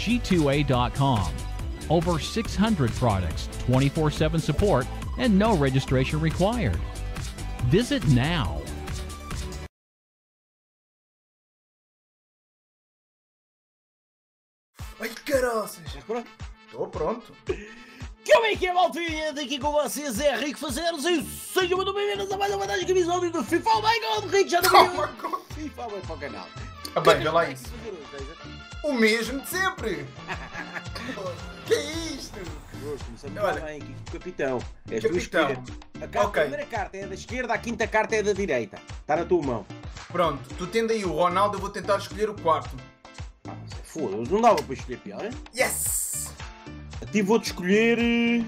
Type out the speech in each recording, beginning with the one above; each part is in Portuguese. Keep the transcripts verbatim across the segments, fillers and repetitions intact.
G two A dot com. Over six hundred products, twenty-four seven support, and no registration required. Visit now. Ai, caraças! Pronto? Estou pronto. Como é que é, maltinha? Daqui com vocês é Rico Fazeres e sejam muito bem-vindos a mais uma das episódios do FIFA. Oh my god, Rico, já não Oh viu? my god! FIFA, vai para o canal. Ah, bem, vê lá isso. O mesmo de sempre! Que é isto? Hoje começamos Olha, bem aqui com o capitão. És tu a capitão. escolher. A, carta, Ok. a primeira carta é da esquerda, a quinta carta é da direita. Está na tua mão. Pronto, tu tendo aí o Ronaldo, eu vou tentar escolher o quarto. Ah, mas é foda-se, não dava para escolher pior, hein? Yes! A ti vou-te escolher... eh,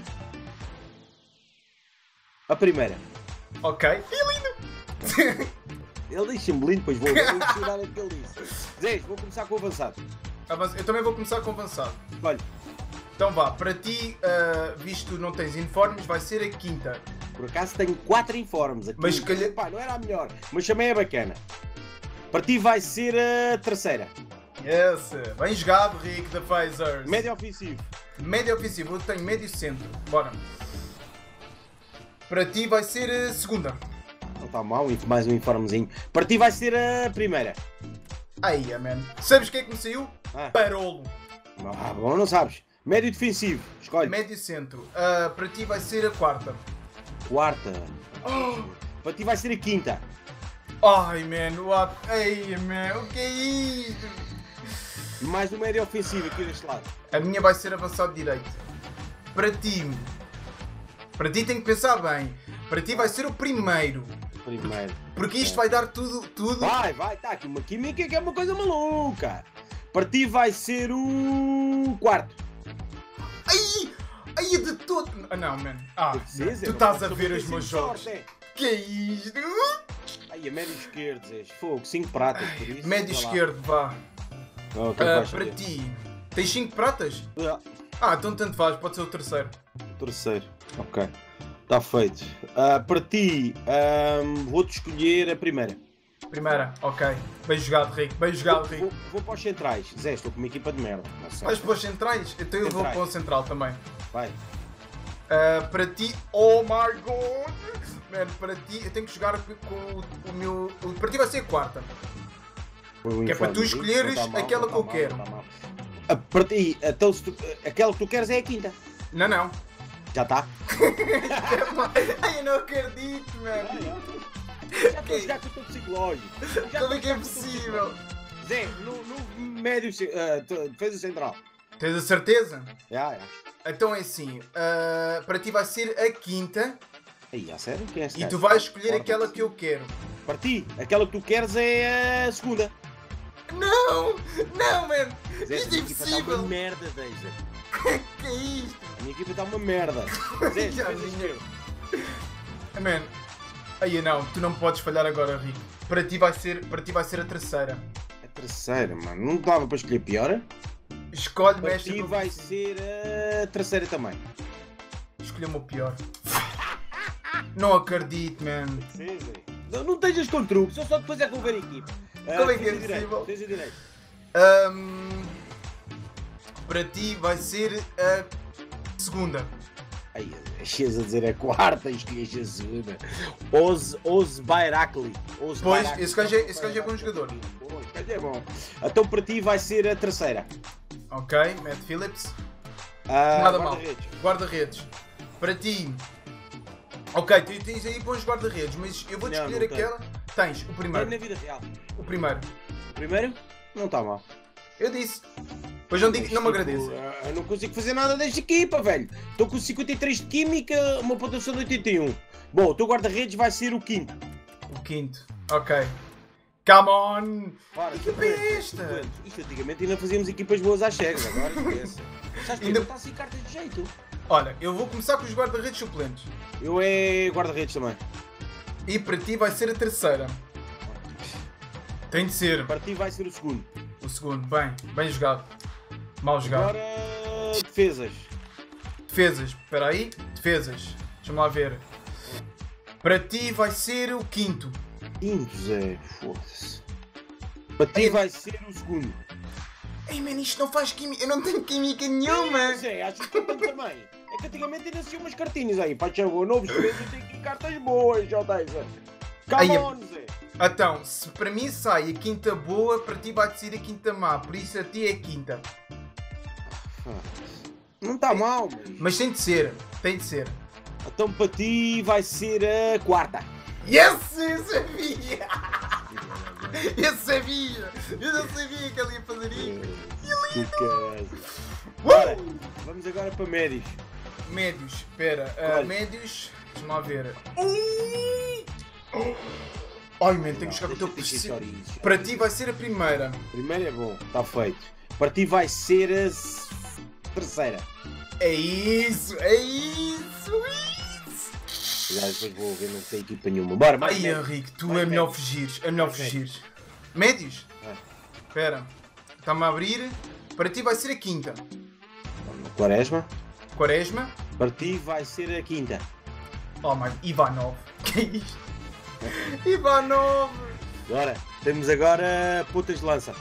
a primeira. Ok. Que lindo! Ele deixa-me lindo, depois vou vou chorar o que ele disse. Zé, vou começar com o avançado. Avança- Eu também vou começar com avançado. Olha, Então vá, para ti, ah, visto que tu não tens uniformes, vai ser a quinta. por acaso tenho quatro informes aqui. Mas se calhar- Pá, não era a melhor, mas também é bacana. Para ti vai ser a terceira. Yes! Bem jogado, Rick da Phasers. Médio ofensivo. Médio ofensivo, eu tenho médio centro. Bora. Para ti vai ser a segunda. Não está mal, mais um informezinho. Para ti vai ser a primeira. Aí, man. Sabes o que é que me saiu? Ah. Parolo. Ah, bom, não sabes. Médio defensivo. Escolhe. Médio centro. Ah, para ti vai ser a quarta. Quarta. Para ti vai ser a quinta. Ai, man. What? Ai, man. O que é isto? Mais um médio ofensivo aqui deste lado. A minha vai ser avançado direito. Para ti. Para ti tem que pensar bem. Para ti vai ser o primeiro. Primeiro. Porque isto vai dar tudo. tudo. Vai, vai, está aqui uma química que é uma coisa maluca. Para ti vai ser o quarto. Ai! Ai, de todo. Ah, não, man. Ah, Defesa, tu não estás pode a ver ser os meus jogos. sorte, é. Que é isto? Ai, a médio esquerdo, Zé. Fogo, cinco pratas, por isso. Médio vai lá. esquerdo, vá. Ah, o que é que Ah, vais para fazer? ti. Tens cinco pratas? Ah, Ah, então tanto faz, pode ser o terceiro. terceiro. Ok. Está feito. Ah, para ti, ahm, vou-te escolher a primeira. Primeira, ok. Bem jogado, Rico. Bem jogado, Vou, Rico. vou para os centrais. Zé, estou com uma equipa de merda. Não sei. Vais para os centrais? Então eu vou Centrais. para o central também. Vai. Ah, para ti, oh my god! Mano, para ti, eu tenho que jogar com o, o meu. o- para ti vai ser a quarta. Foi um Que é para tu informe, escolheres não tá mal, aquela não que tá eu mal, quero. não tá mal. Ah, para ti, então, se tu- aquela que tu queres é a quinta. Não, não. Já está? Ai, eu não acredito, mano. Já estou a jogar com o teu psicológico. Já Como é estou que é a jogar com o teu possível? psicológico. Zé, no, no médio, ce- ah, tu- defesa central. Tens a certeza? Já, já. Então é assim, ah, para ti vai ser a quinta Aí, a sério? Quem é esse e gajo? tu vais escolher Porta. aquela que eu quero. Para ti, aquela que tu queres é a segunda. Não! Não, mano! Zé, Isto a é minha equipa está impossível! uma merda, Deja. Que é isto? A minha equipa está uma merda. Zé, Já defesa vi. esquerda. Man, aí não, tu não podes falhar agora, Rico. Para ti vai ser, para ti vai ser a terceira. A terceira, mano. Não dava para escolher pior? Escolhe, Para mexe. ti vai ser a terceira também. Escolhe-me o pior. Não acredito, man. Sim, Zé. Não, não estejas com truques, só só depois é que vou ver a equipa. Ah, Como é que é defesa direita, possível? defesa direita. Ahm, para ti vai ser a segunda. Ai, achas a dizer a quarta e escolheste a segunda. Oz, Oz Bayrakli. Oz Pois, Bayrakli. esse gajo é- esse gajo é bom jogador. Bom, esse gajo é bom. Então para ti vai ser a terceira. Ok, Matt Phillips. Ah, Nada mal. guarda-redes. Guarda-redes. Para ti. Ok, tu tens aí bons guarda-redes, mas eu vou-te Não, escolher não tenho. aquela. Tens, o Tem primeiro. na vida real. O primeiro. O primeiro? Não está mal. Eu disse. Pois não, digo, não me agradeço. Ah, Eu não consigo fazer nada desta equipa, velho. Estou com cinquenta e três de química, uma pontuação de oitenta e um. Bom, o teu guarda-redes vai ser o quinto. O quinto. Ok. Come on! Para, Que equipa é esta? Isto antigamente ainda fazíamos equipas boas às cegas, agora esquece. Sabes que Ainda- não está assim cartas de jeito. Olha, eu vou começar com os guarda-redes suplentes. Eu é guarda-redes também. E para ti vai ser a terceira. Tem de ser. Para ti vai ser o segundo. O segundo. Bem, bem jogado. Mal jogado. Agora, defesas. Defesas. Espera aí. Defesas. Deixa-me lá ver. Para ti vai ser o quinto. Quinto, Zé, foda-se. Para ti Ei. vai ser o segundo. Ei, mano, isto não faz química. Eu não tenho química nenhuma. Zé, acho que eu tenho também. É que antigamente ainda se umas cartinhas aí. Faz favor, novos preços tem aqui cartas boas, já tens. Come Ai, on, Zé. Então, se para mim sai a quinta boa, para ti vai ser a quinta má. Por isso a ti é a quinta. Não está mal, mas... Mas tem de ser. Tem de ser. Então para ti vai ser a quarta. Yes! Eu sabia! Eu sabia! Eu não sabia que ele ia fazer isto. Bora, vamos agora para médios. Médios, espera. Uh, médios, deixa-me lá ver. Ai, man, tenho que jogar com o teu preciso. Para ti vai ser a primeira. Primeiro é bom, está feito. Para ti vai ser a s- terceira. É isso, é isso, isso. Já depois vou ver, não sei equipa nenhuma. Bora, mais Ai, médios. Henrique, tu Mais é melhor médios. fugires, é melhor Mais fugires. Médios? É. Espera, está-me a abrir. Para ti vai ser a quinta. Quaresma. Quaresma. Para ti vai ser a quinta. Oh, my, Ivanov. Que é isto? Ivanov. Bora, temos agora pontas de lança.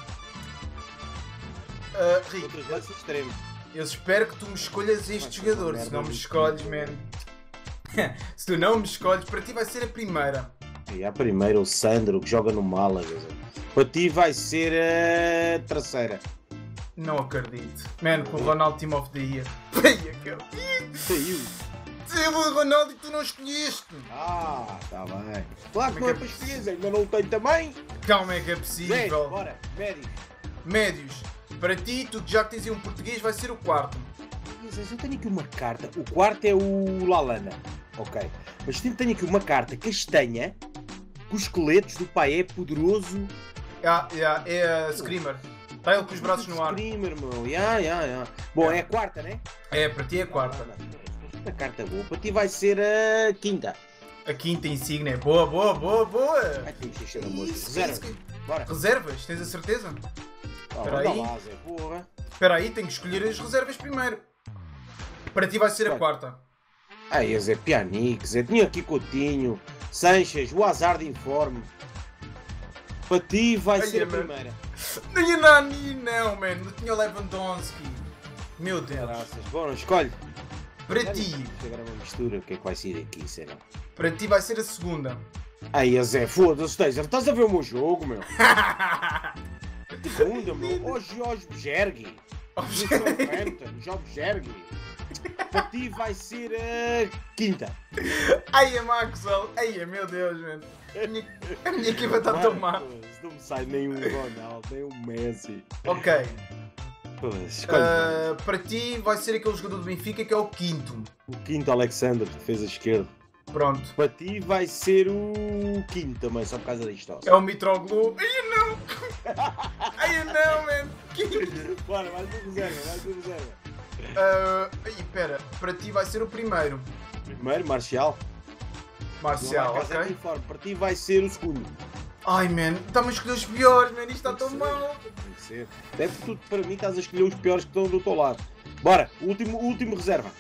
Uh, Rick, Pontas de lança extremo. eu espero que tu me escolhas este Vai ser jogador. uma Se não me merda escolhes, disto. man. Se tu não me escolhes, para ti vai ser a primeira. E a primeira, o Sandro, que joga no Málaga. Zé. Para ti vai ser a terceira. Não acredito. Man, com o Ronaldo Team of the Year. Ai, acredito. Saiu. Sim, o Ronaldo e tu não escolheste. Ah, está bem. Claro que Como não é é que para é escolher, ainda não o tenho também. Calma, é que é Zé, possível. bora, médios. Médios. Para ti, tu que já tens aí um português, vai ser o quarto. Mas eu tenho aqui uma carta. O quarto é o Lalana. Ok. Mas tenho tenho aqui uma carta castanha com os esqueletos do pai é poderoso. Ah, yeah, é a Screamer. Está ele com os braços no ar. Screamer, meu. Ya, ya, ya. Bom, é a quarta, né? É, para ti é a quarta. A carta boa. Para ti vai ser a quinta. A quinta insígnia. Boa, boa, boa, boa. Ai, tem que encher a moça. Isso, Reserva. isso que- Bora. Reservas, tens a certeza? Oh, Espera anda aí. lá, Zé. Porra. Espera aí, tenho que escolher as reservas primeiro. Para ti vai ser a Vai. quarta. Ai, Zé Pjanic, Zé. Tinha aqui Coutinho, Sanches, o azar de informe. Para ti vai Ai, ser a mano. primeira. Não, não, não, man. Eu tinha o Lewandowski. Meu Deus. Graças. Bom, escolhe. Para ti, Agora uma mistura, o que é que vai sair daqui, será? para ti vai ser a segunda. Aí, Zé, foda-se, Taser, estás a ver o meu jogo, meu? Segunda, meu. Ó, Jorge Bergergi. Southampton, Jorge Bergergi. Para ti vai ser a quinta. Ai, a Maxwell. Ai, meu Deus, man. A minha, a minha equipa está tão má. Mano, não me sai nem um Ronaldo, nem um Messi. Ok. Pois, escolhe. Uh, para ti vai ser aquele jogador do Benfica que é o quinto. O quinto, Alexander, defesa esquerda. Pronto. Para ti vai ser o quinto também, só por causa disto. É o Mitroglou. Ai, não. Ai, não, man. Que- Bora, vai ser reserva, vai ser reserva. Uh, ai, pera. Para ti vai ser o primeiro. Primeiro, Marcial. Marcial, Não vai casar ok? uniforme. Para ti vai ser o segundo. Ai, man. Está-me a escolher os piores, man. Isto está tão Tem que ser. mal. Tem que ser. Deve tudo para mim, estás a escolher os piores que estão do teu lado. Bora, o último, o último reserva.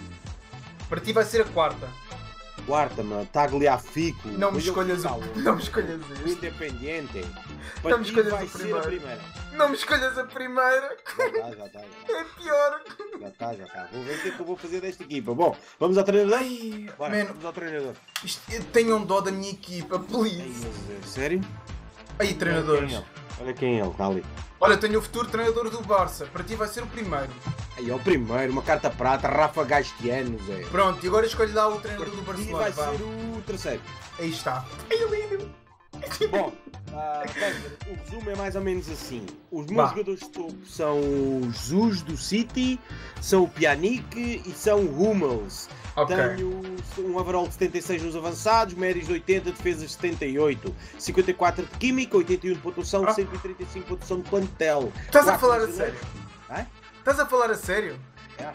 Para ti vai ser a quarta. Quarta, mano. Tagliafico. Não me escolhas o... Não me escolhas O este. Independiente. Não Para me ti escolhas vai o ser primeiro. a primeira. Não me escolhas a primeira. Já está, já está. É pior. Já está, já está. Vou ver o que é que eu vou fazer desta equipa. Bom, vamos ao treinador? Ai, Bora, man. vamos ao treinador. Isto, eu tenho um dó da minha equipa, Ai, please. meu Deus, sério? Aí, treinadores. Olha quem é ele. Olha quem é ele, está ali. Olha, tenho o futuro treinador do Barça. Para ti vai ser o primeiro. Aí é o primeiro, uma carta prata, Rafa Gastiano, Zé. Pronto, e agora escolhe lá o treinador do E Barcelona. vai vá. ser o terceiro. Aí está. Ai, lindo. Bom, ah, Pedro, o resumo é mais ou menos assim. Os meus Vá. jogadores de topo são o Jesus do City, são o Pjanic e são o Hummels. Ok. Tenho um overall de setenta e seis nos avançados, médios de oitenta, defesas de setenta e oito, cinquenta e quatro de química, oitenta e um de pontuação, Ah. cento e trinta e cinco de pontuação de plantel. Estás a Quatro falar a brasileiros. sério? Hã? Estás a falar a sério? É.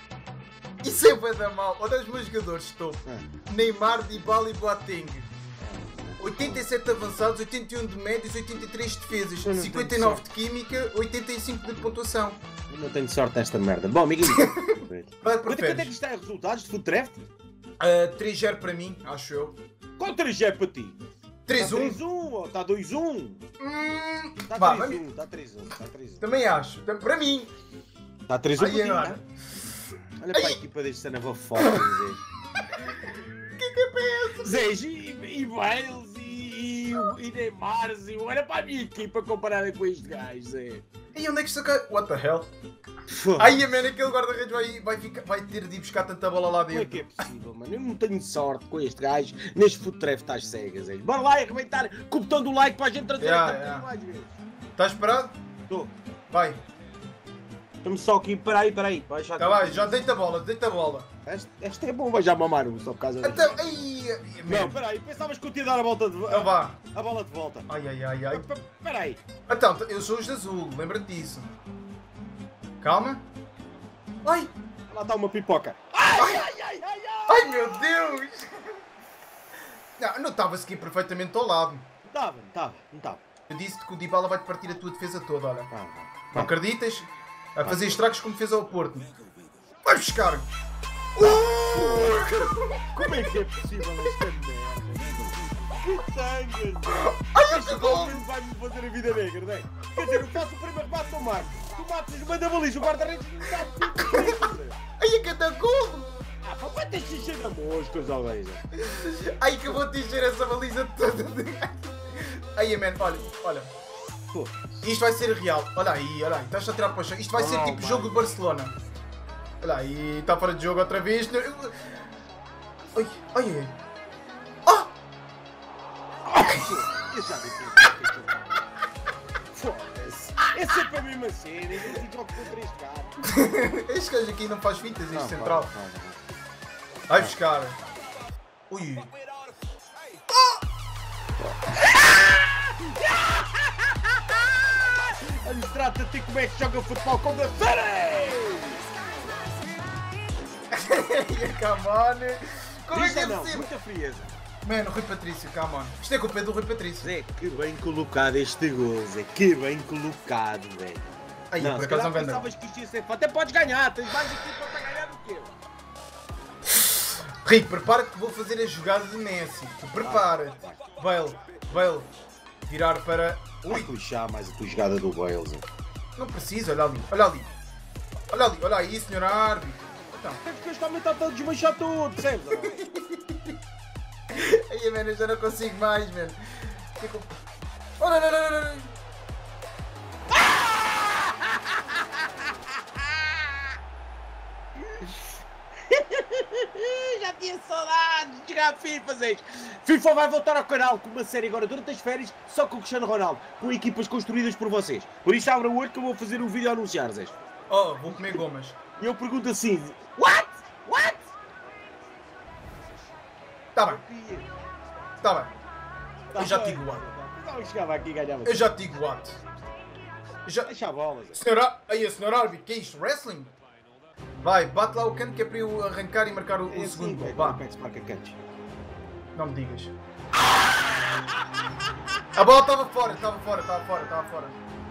Isso é bué da mal. Olha os meus jogadores de topo. Ah. Neymar, Dybala e Boateng. oitenta e sete avançados, oitenta e um de médios, oitenta e três de defesas, Eu não cinquenta e tenho nove de química, oitenta e cinco de pontuação. Eu não tenho sorte nesta merda. Bom, amiguinho. Vai, quanto, quanto é que preferes? está em resultados de Foot Draft? Uh, três zero para mim, acho eu. Qual três é para ti? três um? três um ou está dois um? Hum, Está vá, três vamos- um, está três um, está três um. Também acho. Tam- Para mim. Está três um Aí para ti, agora. né? Olha para a equipa deste Sanava Foca, Zé. Que que é isso? Zé, e, e Wales e, e, e Neymar, Zé. Olha para a minha equipa comparada com este gajo, Zé. E onde é que isto saca? What the hell? Foda. Ai, man, aquele guarda-redes vai, vai, ficar- vai ter de ir buscar tanta bola lá Como é dentro. que é possível, mano? Eu não tenho sorte com este gajo neste futref estás cegas, Zé. Bora lá e arrebentar com o botão do like para a gente trazer Yeah, aqui um yeah. bocadinho mais vezes. Estás parado? Estou. Vai. Estamos só aqui, peraí, peraí. Vai já Tá vai, já deita a bola, deita a bola. Esta, esta é bom, vai já mamar um só por causa disso. Então, ai, ai, Não, man. peraí, pensavas que eu te ia dar a volta de Então vá. a bola de volta. Ai, ai, ai, ai. P- Peraí. Então, eu sou os de azul, lembra-te disso. Calma. Ai, Lá está uma pipoca. Ai, ai, ai, ai, ai. ai meu Deus. Não, não estava-se aqui perfeitamente ao lado. Não estava, não estava, não estava. Eu disse-te que o Dybala vai-te partir a tua defesa toda, olha. Não, Não acreditas? A fazer estragos como fez ao Porto. Vai buscar. Como é que é possível esta merda? Que sangue! Ai, Este que gol! gol vai-me fazer a vida negra, não é? Quer dizer, eu faço o primeiro remate no mar. Tu matas, manda a baliza, o guarda-redes não dá tudo. Ai, a cada golo. Ah, pá, vai ter xixi na mosca, Zalbeja. Ai, que eu vou te encher essa baliza toda. Ai, man, olha, olha. Pô, Isto vai ser real. Olha aí, olha aí. Estás a tirar para o chão. Isto vai ser Oh, tipo mano. jogo de Barcelona. Olha aí, está fora de jogo outra vez. Ai, ai, ai. Ah! eu já vi tudo. Foda-se. É sempre a mesma cena, eu não jogo contra este gato. Este gajo aqui não faz fitas, este Não, central. vai, vai, vai. Vai buscar. Ui. A mostrar-te como é que joga futebol com a série! Come on. Como é Diz que é ou não? possível? Muita frieza. Mano, Rui Patrício, come on. Isto é culpa do Rui Patrício. Zé, que bem colocado este gol, Zé. Que bem colocado, velho. Aí, Não, por se acaso calhar não ganhou. pensavas que isto ia ser. Até podes ganhar, tens mais equipa para ganhar do que eu. Rico, prepara-te que vou fazer a jogada de Messi. Tu prepara. Bale, Bale. Virar para... Ui, Ui, puxar mais a tua jogada do Bale, Zé. não precisa, olha ali, olha ali. Olha ali, olha aí, senhor árbitro. Então. É porque este homem está todo a desmanchar tudo, percebes? Aí, mano, eu já não consigo mais, mano. Fico... Olha, olha, olha, olha. Já tinha saudades de jogar FIFA, Zé. FIFA vai voltar ao canal com uma série agora durante as férias, só com o Cristiano Ronaldo, com equipas construídas por vocês. Por isso abra o olho que eu vou fazer um vídeo a anunciar, Zé. Oh, vou comer gomas. E eu pergunto assim, what? What? Tá bem, tá bem. Eu já te digo what. Não, chegava aqui e ganhava. Eu já te digo what. Eu já... Deixa a bola, Zé. Senhor, á- aí, senhor árbitro, que é isto? Wrestling? Vai, bate lá o canto que é para eu arrancar e marcar o, o É segundo assim, gol. velho, Vá, como é que se marca cantos? não me digas. A bola estava fora, estava fora, estava fora, estava fora.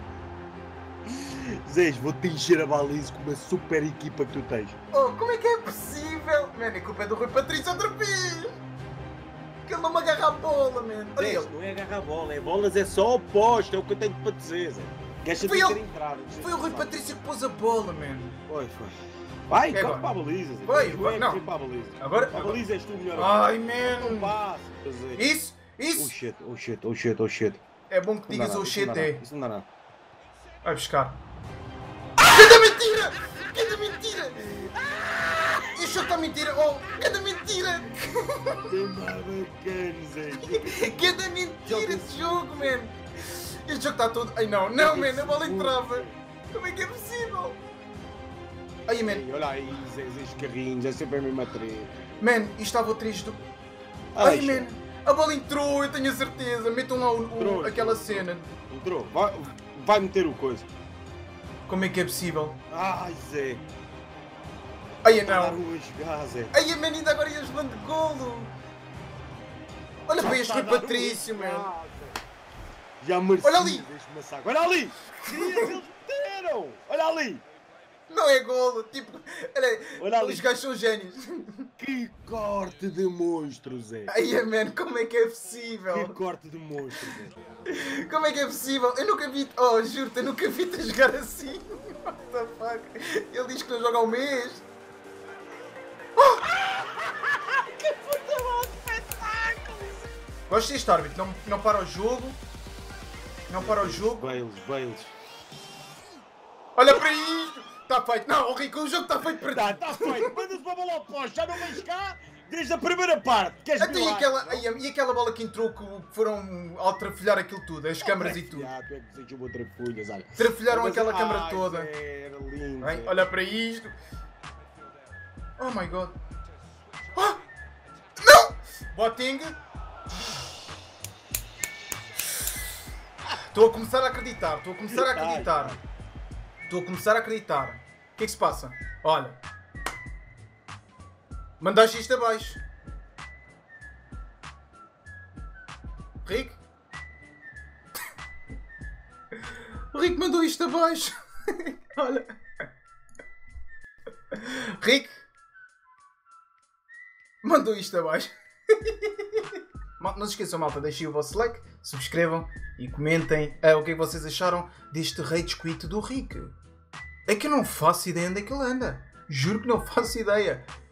Zé, vou-te encher a baliza com uma super equipa que tu tens. Oh, como é que é possível? Mano, a culpa é do Rui Patrício outra vez. Que ele não me agarra a bola, mano. Olha Zé, ele. não é agarrar a bola, é bolas, é só oposto, é o que eu tenho para dizer, Zé. Queres Foi ter ele- entrado? Foi o Rui Patrício que pôs a bola, mano. Foi, foi. Vai, É corre agora. para a baliza. Zé. Foi, Tu vai, é que não. foi para a baliza. Agora- Para a baliza és tu melhor. Ai, Não man. passa, Zé. Isso, Oh isso. shit, oh shit, oh shit, oh shit. É bom que Não dá digas nada, o isso shit, não dá é. nada, isso não dá nada. Vai buscar. Cada mentira! Cada mentira! Isso está mentira! Oh, cada mentira! Que bacana, Zé. Cada mentira esse jogo, man! Este jogo está todo. Ai não, não, man, a bola entrava! Como é que é possível? Ai, man, Ei, olha aí, Zé, Zé, os carrinhos, é sempre a mesma treta. man, isto estava o três do. Ah, Ai, deixa. man, a bola entrou, eu tenho a certeza. Metam lá o, o- Entrou, aquela entrou. cena. Entrou, vai, vai meter o coisa. Como é que é possível? Ai, Zé. Ai, Para não! a jogar, Zé. Ai, man, ainda agora ias levando golo! Olha para este Rui Está a dar Patrício, um man! jogar, Zé. Já mereci Olha ali. este massacre. Olha ali! Querias, eles meteram! Olha ali! Não é golo. Tipo, olha, Olha os ali. gajos são génios. Que corte de monstro, Zé. Ai, man, como é que é possível? Que corte de monstro, Zé. Como é que é possível? Eu nunca vi. Oh, juro-te, eu nunca vi-te jogar assim. What the fuck? Ele diz que não joga há um mês. Que puta bom espetáculo! Gosto deste árbitro, não, não para o jogo. Não para o jogo. Bales, Bales. Olha para isto! Está feito. Não, o Rico, o jogo está feito para Tá, ti. tá feito. Manda-se para a bola oposta. Já não vens cá desde a primeira parte. Queres Até e, milagre, aquela, não? ai, e aquela bola que entrou que foram ao trafilhar aquilo tudo, as câmaras e tudo. Ah, tu é que fizeste uma trafulhas, olha. Trafilharam Mas- aquela Ai, câmara toda. Zé, era lindo. Bem, Zé. olha para isto. Oh my god. Ah! Não! Boting. Estou a começar a acreditar, estou a começar a acreditar. Estou a começar a acreditar. O que é que se passa? Olha. Mandaste isto abaixo. Rick? O Rick mandou isto abaixo. Olha. Rick? Mandou isto abaixo. Mal- Não se esqueçam, malta, deixem o vosso like, subscrevam e comentem ah, o que é que vocês acharam deste rage quit do Rick. É que eu não faço ideia onde é que ele anda. Juro que não faço ideia.